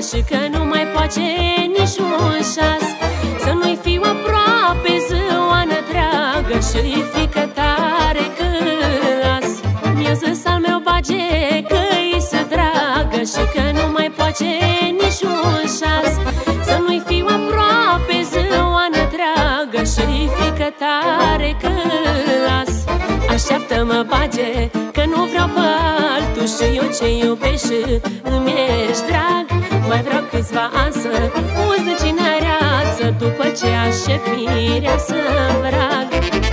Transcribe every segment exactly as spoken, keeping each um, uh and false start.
și că nu mai poate niciun șas. Să nu-i fiu aproape ziua întreagă și fică tare câlas. Mi-a zis al meu bage că-i se dragă și că nu mai poate niciun șas. Să nu-i fiu aproape ziua întreagă și fică tare câlas. Așteaptă-mă bage că nu vreau pe altul și eu ce iubesc și îmi ești drag. Mai vreau câțiva ani să uzi de cinereață după ce aștept mirea să-mi vrag.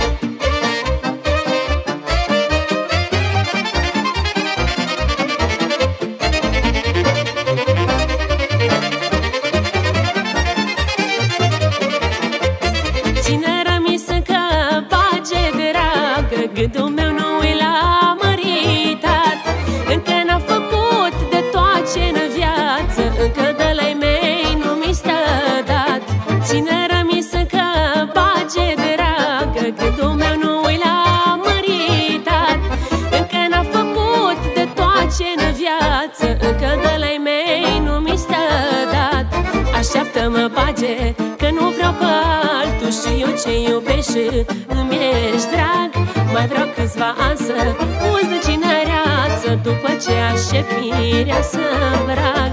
Gândul meu nu-i l-a măritat, încă n-a făcut de toate în viață, încă de la-i mei nu mi stă dat. Ține rămisă că bage dragă, gândul meu nu-i l-a măritat, încă n-a făcut de toate în viață, încă de la-i mei nu mi stă dat. Așteaptă-mă bage că nu vreau pe altul și eu ce iubesc și îmi ești drag. Mai vreau câțiva ani să uzi de cinereață după ce aștept mirea să-mi vrag.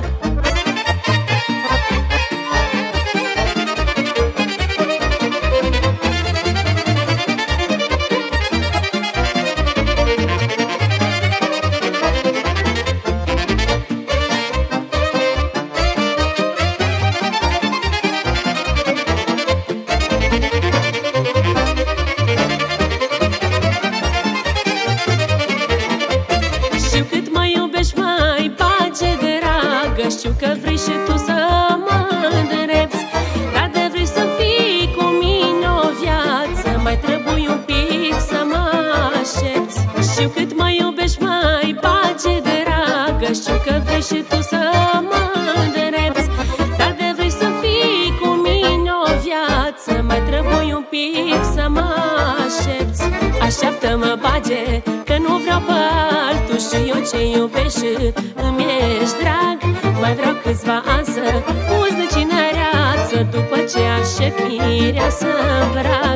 Știu că vrei și tu să mă îndrepți, dar de vrei să fii cu mine o viață, mai trebuie un pic să mă aștepți. Știu cât mă iubești, mai bage dragă, știu că vrei și tu să mă îndrepți, dar de vrei să fii cu mine o viață, mai trebuie un pic să mă aștepți. Așteaptă-mă bage că nu vreau pe altul și eu ce iubești și îmi ești drag. Mai vreau câțiva ani să uzi de cinereață după ce aștept mirea să-mi vrag.